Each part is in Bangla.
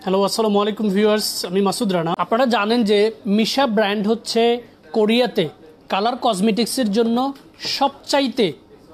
হ্যালো আসসালামু আলাইকুম ভিউয়ার্স, আমি মাসুদ রানা। আপনারা জানেন যে মিশা ব্র্যান্ড হচ্ছে কোরিয়াতে কালার কসমেটিক্সের জন্য সবচাইতে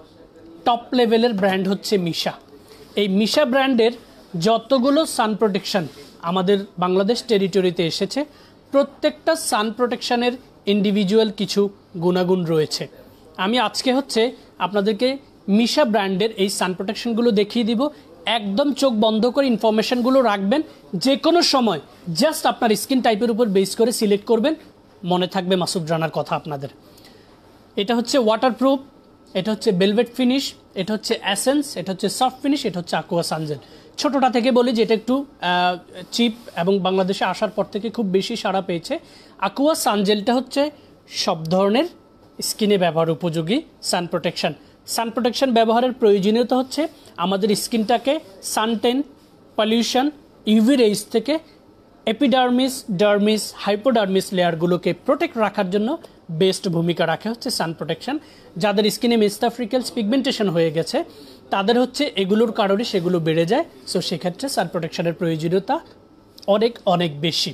টপ লেভেলের ব্র্যান্ড হচ্ছে মিশা। এই মিশা ব্র্যান্ডের যতগুলো সান প্রোটেকশন আমাদের বাংলাদেশ টেরিটরিতে এসেছে, প্রত্যেকটা সান প্রোটেকশনের ইন্ডিভিজুয়াল কিছু গুণাগুণ রয়েছে। আমি আজকে হচ্ছে আপনাদেরকে মিশা ব্র্যান্ডের এই সান প্রোটেকশনগুলো দেখিয়ে দিব। একদম চোখ বন্ধ করে ইনফরমেশনগুলো রাখবেন, যে কোনো সময় জাস্ট আপনার স্কিন টাইপের উপর বেস করে সিলেক্ট করবেন, মনে থাকবে মাসুদ রানার কথা আপনাদের। এটা হচ্ছে ওয়াটারপ্রুফ, এটা হচ্ছে ভেলভেট ফিনিশ, এটা হচ্ছে অ্যাসেন্স, এটা হচ্ছে সফট ফিনিশ, এটা হচ্ছে আকুয়া সানজেল। ছোটোটা থেকে বলি যে এটা একটু চিপ এবং বাংলাদেশে আসার পর থেকে খুব বেশি সাড়া পেয়েছে। আকুয়া সানজেলটা হচ্ছে সব ধরনের স্কিনে ব্যবহার উপযোগী সান প্রোটেকশন। সান প্রোটেকশন ব্যবহারের প্রয়োজনীয়তা হচ্ছে আমাদের স্কিনটাকে সানটেন, পলিউশন, ইউভি রেইজ থেকে এপিডার্মিস, ডার্মিস, হাইপোডার্মিস লেয়ারগুলোকে প্রোটেক্ট রাখার জন্য বেস্ট ভূমিকা রাখে হচ্ছে সান প্রোটেকশন। যাদের স্কিনে মেস্টাফ্রিকেলস পিগমেন্টেশন হয়ে গেছে তাদের হচ্ছে এগুলোর কারণে সেগুলো বেড়ে যায়, সো সেক্ষেত্রে সান প্রোটেকশনের প্রয়োজনীয়তা অনেক অনেক বেশি।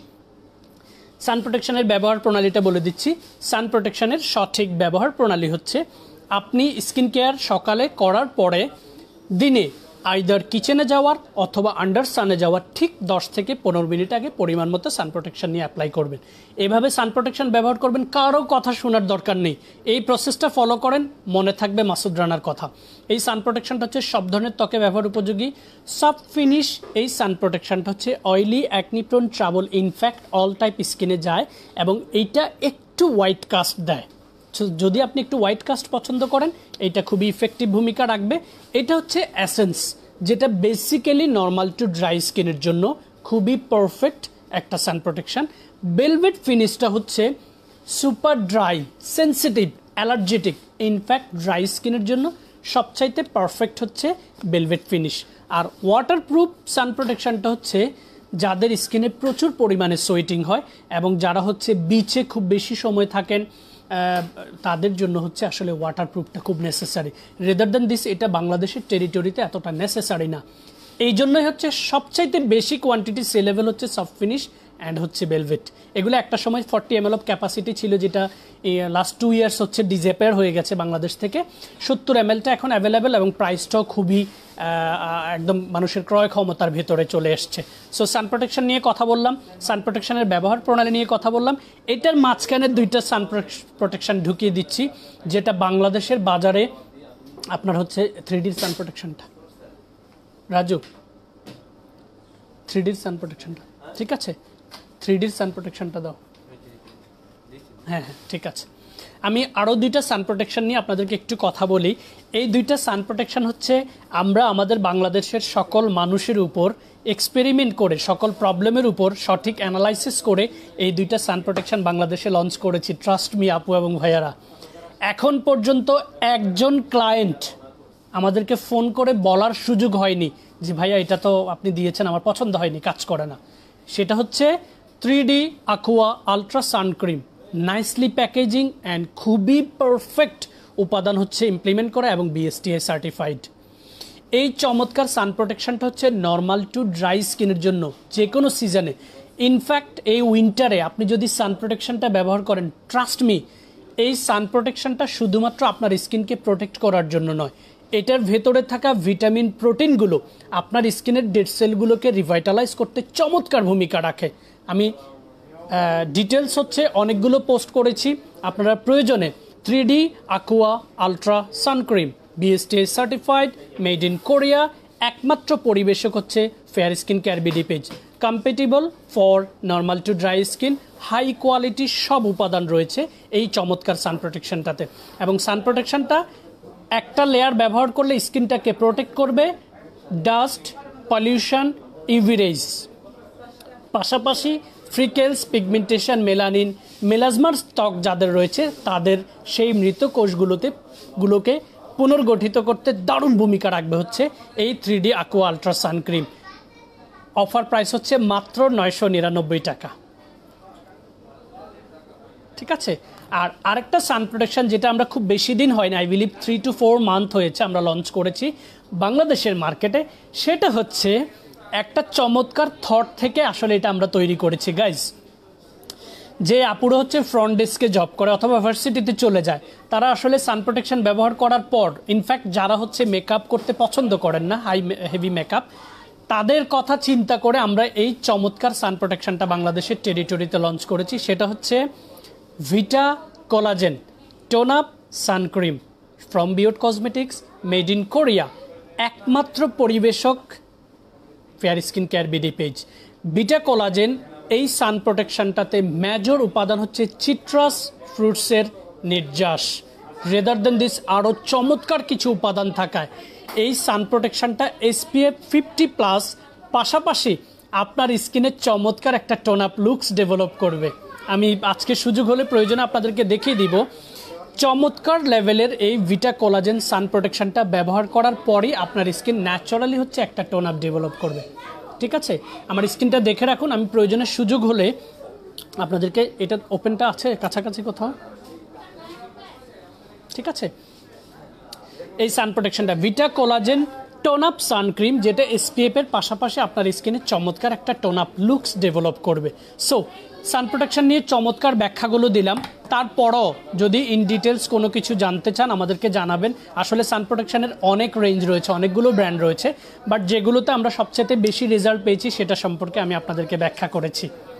সান প্রোটেকশনের ব্যবহার প্রণালীটা বলে দিচ্ছি। সান প্রোটেকশনের সঠিক ব্যবহার প্রণালী হচ্ছে আপনি স্কিন কেয়ার সকালে করার পরে দিনে আইদার কিচেনে যাওয়ার অথবা আন্ডার সানে যাওয়ার ঠিক 10 থেকে 15 মিনিট আগে পরিমাণ মতো সান প্রোটেকশন নিয়ে অ্যাপ্লাই করবেন। এভাবে সান প্রোটেকশন ব্যবহার করবেন, কারো কথা শোনার দরকার নেই। এই প্রসেসটা ফলো করেন, মনে থাকবে মাসুদ রানার কথা। এই সান প্রোটেকশনটা হচ্ছে সব ধরনের ত্বকে ব্যবহার উপযোগী। সফট ফিনিশ এই সান প্রোটেকশনটা হচ্ছে oily, acne prone, trouble, in fact all type স্কিনে যায় এবং এইটা একটু হোয়াইট কাস্ট দেয়। যদি আপনি একটু হোয়াইট কাস্ট পছন্দ করেন এটা খুবই ইফেক্টিভ ভূমিকা রাখবে। এটা হচ্ছে অ্যাসেন্স, যেটা বেসিক্যালি নর্মাল টু ড্রাই স্কিনের জন্য খুবই পারফেক্ট একটা সান প্রোটেকশন। ভেলভেট ফিনিশটা হচ্ছে super dry, sensitive, allergic, in fact dry স্কিনের জন্য সবচাইতে পারফেক্ট হচ্ছে ভেলভেট ফিনিশ। আর ওয়াটারপ্রুফ সান প্রোটেকশনটা হচ্ছে যাদের স্কিনে প্রচুর পরিমাণে সোয়েটিং হয় এবং যারা হচ্ছে বিচে খুব বেশি সময় থাকেন তাদের জন্য হচ্ছে আসলে ওয়াটারপ্রুফটা খুব নেসেসারি। রেদার দ্যান দিস এটা বাংলাদেশের টেরিটরিতে এতটা নেসেসারি না। এই জন্যই হচ্ছে সবচাইতে বেশি কোয়ান্টিটি সেলেবল হচ্ছে সফট ফিনিশ অ্যান্ড হচ্ছে ভেলভেট। এগুলো একটা সময় 40 ml অফ ক্যাপাসিটি ছিল, যেটা লাস্ট 2 ইয়ার্স হচ্ছে ডিসঅ্যাপিয়ার হয়ে গেছে বাংলাদেশ থেকে। 70 mlটা এখন অ্যাভেলেবেল এবং প্রাইসটাও খুবই একদম মানুষের ক্রয় ক্ষমতার ভেতরে চলে এসছে। সো সান প্রোটেকশন নিয়ে কথা বললাম, সান প্রোটেকশনের ব্যবহার প্রণালী নিয়ে কথা বললাম। এটার মাঝখানে 2টা সান প্রোটেকশন ঢুকিয়ে দিচ্ছি, যেটা বাংলাদেশের বাজারে আপনার হচ্ছে 3D সান প্রোটেকশনটা। রাজু, 3D সান প্রোটেকশনটা ঠিক আছে, 3D সান প্রোটেকশনটা দাও। হ্যাঁ হ্যাঁ ঠিক আছে। আমি আরও 2টা সান প্রোটেকশন নিয়ে আপনাদেরকে একটু কথা বলি। এই 2টা সান প্রোটেকশন হচ্ছে আমরা আমাদের বাংলাদেশের সকল মানুষের উপর এক্সপেরিমেন্ট করে, সকল প্রবলেমের উপর সঠিক অ্যানালাইসিস করে এই 2টা সান প্রোটেকশন বাংলাদেশে লঞ্চ করেছি। ট্রাস্ট মি আপু এবং ভাইয়ারা, এখন পর্যন্ত একজন ক্লায়েন্ট আমাদেরকে ফোন করে বলার সুযোগ হয়নি যে ভাইয়া এটা তো আপনি দিয়েছেন আমার পছন্দ হয়নি, কাজ করে না। সেটা হচ্ছে 3D aqua ultra sun cream, nicely packaging and খুবই পারফেক্ট উপাদান হচ্ছে ইমপ্লিমেন্ট করা এবং BSTI সার্টিফাইড। এই চমৎকার সান প্রোটেকশনটা হচ্ছে নর্মাল টু ড্রাই স্কিনের জন্য যে কোনো সিজনে। ইনফ্যাক্ট এই উইন্টারে আপনি যদি সান প্রোটেকশনটা ব্যবহার করেন, ট্রাস্ট মি এই সান প্রোটেকশনটা শুধুমাত্র আপনার স্কিনকে প্রোটেক্ট করার জন্য নয়, এটার ভেতরে থাকা ভিটামিন, প্রোটিনগুলো আপনার স্কিনের ডেড সেলগুলোকে রিভাইটালাইজ করতে চমৎকার ভূমিকা রাখে। আমি ডিটেলস হচ্ছে অনেকগুলো পোস্ট করেছি, আপনারা প্রয়োজনে 3D aqua ultra sun cream, BSTI certified, made in Korea, একমাত্র পরিবেশক হচ্ছে fair skin care BD page. Compatible for normal to dry skin, high quality সব উপাদান রয়েছে এই চমৎকার সান প্রোটেকশনটাতে। এবং সান প্রোটেকশনটা একটা লেয়ার ব্যবহার করলে স্কিনটাকে প্রোটেক্ট করবে ডাস্ট, পলিউশন, ইউভি রেজ, পাশাপাশি ফ্রিকেলস, পিগমেন্টেশন, মেলানিন, মেলাজমার ত্বক যাদের রয়েছে তাদের সেই মৃত কোষগুলোকে পুনর্গঠিত করতে দারুণ ভূমিকা রাখবে হচ্ছে এই 3D aqua ultra sun cream. Offer price হচ্ছে মাত্র 999 টাকা, ঠিক আছে। আর আরেকটা সান প্রোটেকশন যেটা আমরা খুব বেশি দিন হয় না, আই বিলিভ 3 to 4 মান্থ হয়েছে আমরা লঞ্চ করেছি বাংলাদেশের মার্কেটে, সেটা হচ্ছে একটা চমৎকার থট থেকে আসলে এটা আমরা তৈরি করেছি গাইজ। যে আপুরা হচ্ছে ফ্রন্ট ডেস্কে জব করে অথবা ভার্সিটিতে চলে যায়, তারা আসলে সান প্রোটেকশন ব্যবহার করার পর, ইনফ্যাক্ট যারা হচ্ছে মেকআপ করতে পছন্দ করেন না, হাই হেভি মেকআপ, তাদের কথা চিন্তা করে আমরা এই চমৎকার সান প্রোটেকশনটা বাংলাদেশের টেরিটরিতে লঞ্চ করেছি। সেটা হচ্ছে vita collagen tone up sun cream from Beaut Cosmetics, made in Korea, একমাত্র পরিবেশক fair skin care BD page. Vita collagen এই সান প্রোটেকশনটাতে মেজর উপাদান হচ্ছে সিট্রাস ফ্রুটসের নির্যাস। রেদার দেন দিস আরও চমৎকার কিছু উপাদান থাকায় এই সান প্রোটেকশনটা SPF 50+ পাশাপাশি আপনার স্কিনে চমৎকার একটা টোন আপ লুকস ডেভেলপ করবে। আমি আজকে সুযোগ হলে প্রয়োজনে আপনাদেরকে দেখিয়ে দিব চমৎকার লেভেলের এই ভিটা কোলাজেন সান প্রোটেকশনটা ব্যবহার করার পরই আপনার স্কিন ন্যাচারালি হচ্ছে একটা টোন আপ ডেভেলপ করবে। ঠিক আছে, আমার স্কিনটা দেখে রাখুন, আমি প্রয়োজনের সুযোগ হলে আপনাদেরকে, এটা ওপেনটা আছে কাছাকাছি কোথাও, ঠিক আছে, এই সান প্রোটেকশনটা vita collagen tone up sun cream, যেটা SPF এর পাশাপাশি আপনার স্কিনে চমৎকার একটা টোন আপ লুকস ডেভেলপ করবে। সো সান প্রোটেকশন নিয়ে চমৎকার ব্যাখ্যাগুলো দিলাম, তারপরও যদি ইন ডিটেলস কোনো কিছু জানতে চান আমাদেরকে জানাবেন। আসলে সান প্রোটেকশনের অনেক রেঞ্জ রয়েছে, অনেকগুলো ব্র্যান্ড রয়েছে, বাট যেগুলোতে আমরা সবচেয়ে বেশি রেজাল্ট পেয়েছি সেটা সম্পর্কে আমি আপনাদেরকে ব্যাখ্যা করেছি।